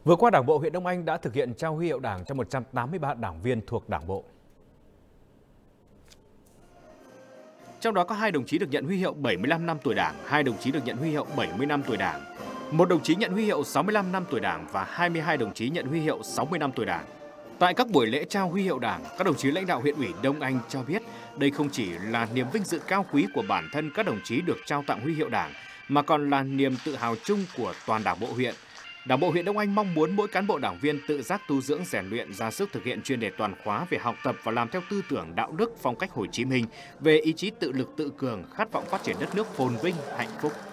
Vừa qua, Đảng bộ huyện Đông Anh đã thực hiện trao huy hiệu Đảng cho 183 đảng viên thuộc Đảng bộ. Trong đó có 2 đồng chí được nhận huy hiệu 75 năm tuổi Đảng, 2 đồng chí được nhận huy hiệu 70 năm tuổi Đảng, 1 đồng chí nhận huy hiệu 65 năm tuổi Đảng và 22 đồng chí nhận huy hiệu 60 năm tuổi Đảng. Tại các buổi lễ trao huy hiệu Đảng, các đồng chí lãnh đạo huyện ủy Đông Anh cho biết đây không chỉ là niềm vinh dự cao quý của bản thân các đồng chí được trao tặng huy hiệu Đảng, mà còn là niềm tự hào chung của toàn Đảng bộ huyện. Đảng bộ huyện Đông Anh mong muốn mỗi cán bộ đảng viên tự giác tu dưỡng rèn luyện, ra sức thực hiện chuyên đề toàn khóa về học tập và làm theo tư tưởng đạo đức phong cách Hồ Chí Minh, về ý chí tự lực tự cường, khát vọng phát triển đất nước phồn vinh, hạnh phúc.